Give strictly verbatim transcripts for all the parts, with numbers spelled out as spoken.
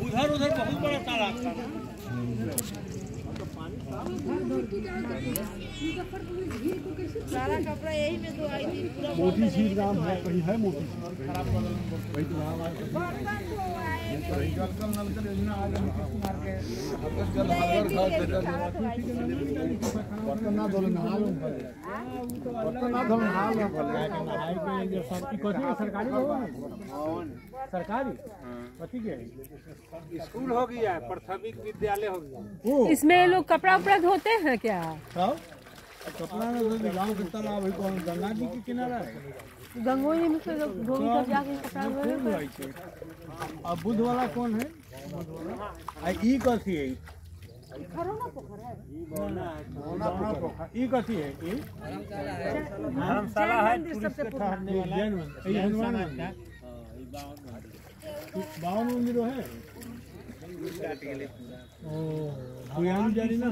उधर उधर बहुत बड़ा तालाब था। सारा कपड़ा यही में तो आई थी। मोती झील नाम है, कहीं है मोती झील वही तो वहाँ जलकल नलकल योजना आज नीतीश कुमार के जल हर घर ना धोले नहा लो ना धोले नहा लो नहाई के जो सरकारी भवन सरकारी कथी के स्कूल हो गया है, प्राथमिक विद्यालय हो गया। इसमें लोग कपड़ा उपड़ा धोते हैं क्या? कपड़ा में गाँव के तालाब है, कौन गंगा जी के किनारा है, गंगोई में से धोबी तब जाके कपड़ा धोए। अब बुध वाला कौन है? आ ई कथी है? खरोना पोखर है। ई कथी है? ई धर्मशाला है, सबसे ठहरने वाला ये हनुमान मंदिर, बावन मंदिर है। पुजारी जारी ना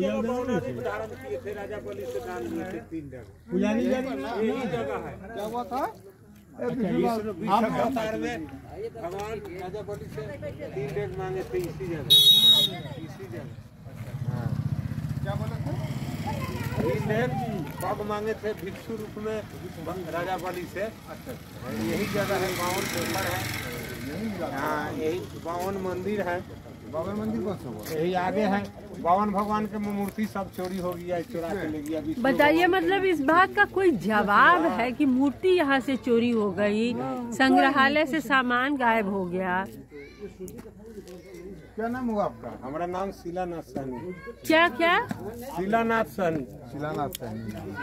राजा बलि से दान दिए थे तीन जगह। पुजारी जारी यही जगह है। क्या हुआ था? आप अवतार में भगवान राजा बलि से तीन डेग मांगे थे इसी जगह, इसी जगह क्या बोले थे? तीन डेग पग मांगे थे भिक्षु रूप में राजा बलि से। यही जगह है, बावन पोखर है, हाँ यही बावन मंदिर है। बाबा मंदिर कौन सा हुआ? यही आगे है, बावन भगवान के मूर्ति सब चोरी हो गया, चोरा के ले गया। बताइए, मतलब इस बात का कोई जवाब है कि मूर्ति यहाँ से चोरी हो गई, संग्रहालय से सामान गायब हो गया? क्या नाम हुआ आपका? हमारा नाम शिलानाथ सहनी। क्या क्या? शिलानाथ सहनी। शिलानाथ सहनी।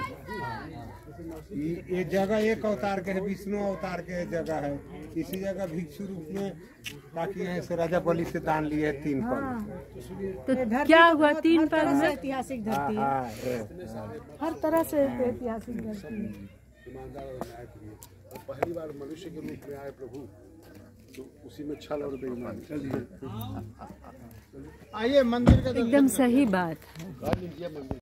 ये जगह एक अवतार के है, विष्णु अवतार के जगह है। इसी जगह भिक्षु रूप में ताकि यहाँ से राजा बलि से दान लिए तीन पग। तो क्या हुआ तीन पग में? ऐतिहासिक धरती है, हर तरह से ऐतिहासिक धरती है। पहली बार मनुष्य के रूप में आए प्रभु, तो उसी में छल और बेईमानी। आइए मंदिर का एकदम सही बात है। मंदिर